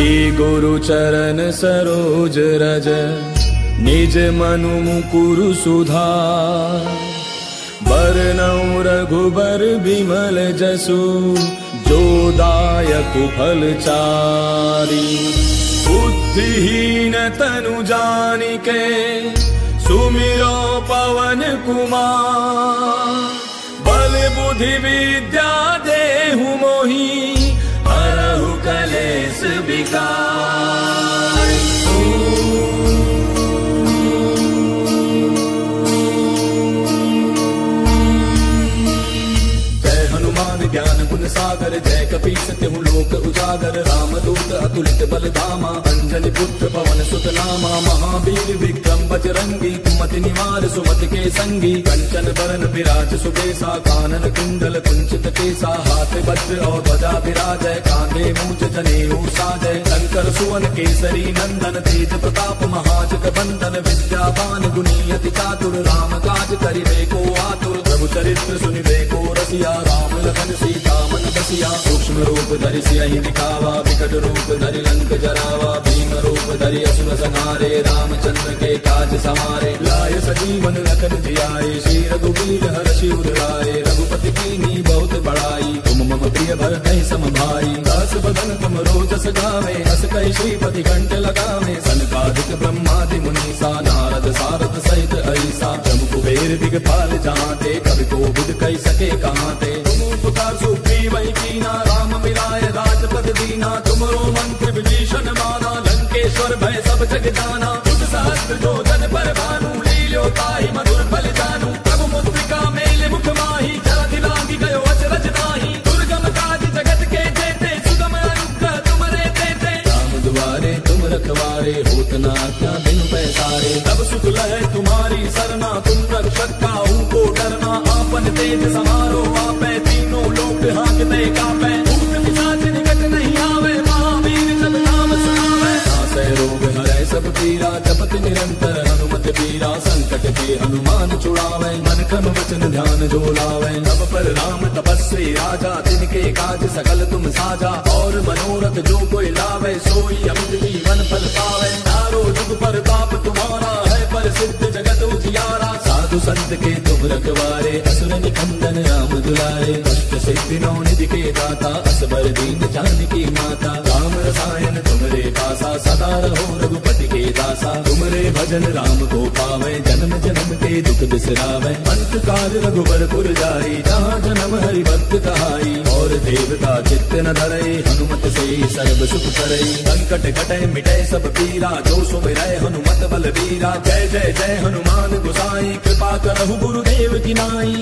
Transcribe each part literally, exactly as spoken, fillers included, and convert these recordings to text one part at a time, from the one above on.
श्री गुरु चरण सरोज रज निज मनु मुकुरु सुधार। बरनउँ रघुबर बिमल जसु जो दायक फल चारि। बुद्धिहीन तनु जानिके सुमिरो पवन कुमार। बल बुद्धि विद्या देहु मोहि हरहु कलेश विकार। ज्ञान गुण सागर जय कपीस तिहु लोक उजागर। रामदूत अतुलित बल धामा अंजनी पुत्र पवन सुत नामा। महावीर विक्रम बजरंगी कुमति निवार सुमति के संगी। कंचन बरन विराज सुबेसा कानन कुंडल कुंचित केसा। हाथ वज्र और ध्वजा विराजय कांधे मूंज जनेऊ साजय। शंकर सुवन केसरी नंदन तेज प्रताप महाजग बंदन। विद्यावान गुणी अति चातुर राम काज करिबे को आतुर। प्रभु चरित्र सुनिबे को रसिया राम लखन सीता मन बसिया। सूक्ष्म रूप धरि सियहि दिखावा विकट रूप धरि लंक जरावा। भीम रूप धरि असुर संहारे रामचंद्र के काज सवारे। लाय सजीवन लखन जियाए श्री रघुवीर हर्षि उर लाए। रघुपति कीन्ही बहुत बड़ाई तुम मम प्रिय भरतहि सम भाई। दास बदन तुम रोजस गावे हस कहि श्रीपति कंठ लगावे। सनकादिक ब्रह्मादि मुनीसा नारद सारद सहित ऐसा। जम कुबेर दिगपाल जहांते कवि कोविद कहि सके कहांते। पुकार सुग्रीवहि कीना राम मिलाय राजपद दीना। तुमरो मंत्र विभीषण माना लंकेश्वर भय सब जग जाना। बुध सहस्त्र जो जन पर भानु लील्यो ताहि मधुर फल जानू। प्रभु मुद्रिका मेल मुख माहि जलधि लांघि गयो अचरज नाहि। दुर्गम काज जगत के जेते सुगम अनुग्रह तुमरे तेते। राम दुआरे तुम रखवारे होत न आज्ञा बिनु पैसारे। तब सुख लहै तुम्हारी सरना तुम रक्षक काहू को डरना। आपन तेज समारो आपै तीनों लोक हाँकते कांपै। भूत पिशाच निकट नहीं आवे महावीर जब नाम सुनावे। नासै रोग हरै सब पीरा जपत निरंतर हनुमत बीरा। संकट के हनुमान छुड़ावे मन क्रम वचन ध्यान जो लावे। तब पर राम तपस्वी राजा तिनके काज सकल तुम साजा। और मनोरथ जो कोई लावे सोई अमित जीवन फल पावे। चारों जुग प्रताप तुम्हारा है प्रसिद्ध जगत उजियारा। साधु संत के तुम रखवारे असुर निकंदन राम दुलारे। अष्ट सिद्धि नौ निधि के दाता असबर दीन जानकी माता। राम रसायन तुमरे पासा सदा रहो रघुपति के दासा। तुमरे भजन राम को पावे जन्म जन्म के दुख बिसरावे। अंत काल रघुबर पुर जाई जहाँ जन्म हरि भक्त कहाई। और देवता चित्त न धरई हनुमत से सर्व सुख करई। संकट कटै मिटै सब पीरा जो सुमिरै हनुमत बल बीरा। जय जय जय हनुमान गोसाई कृपा करहु गुरुदेव की नाई।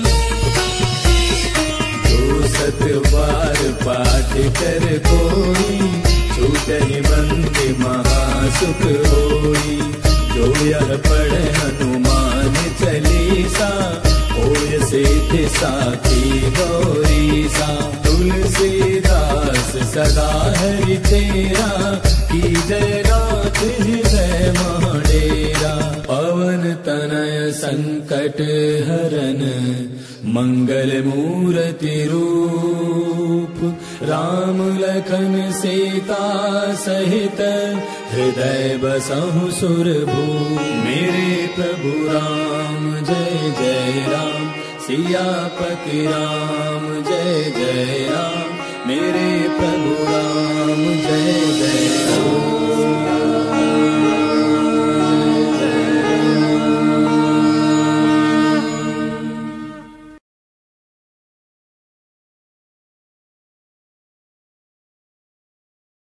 जो सत बार पाठ कर कोई छूटहि बंदी महासुख होई। जो यह पढ़े हनुमान चालीसा होय सिद्धि साखी गौरीसा। तुलसीदास सदा हरि तेरा की जय नाथ हृदय महडेरा। पवन तनय संकट हरन मंगल मूर्ति रूप। राम लखन सीता सहित हृदय बसहु सुरभूप। मेरे प्रभु राम जय जय राम सियापति राम जय जय राम। मेरे प्रभु राम जय जय राम।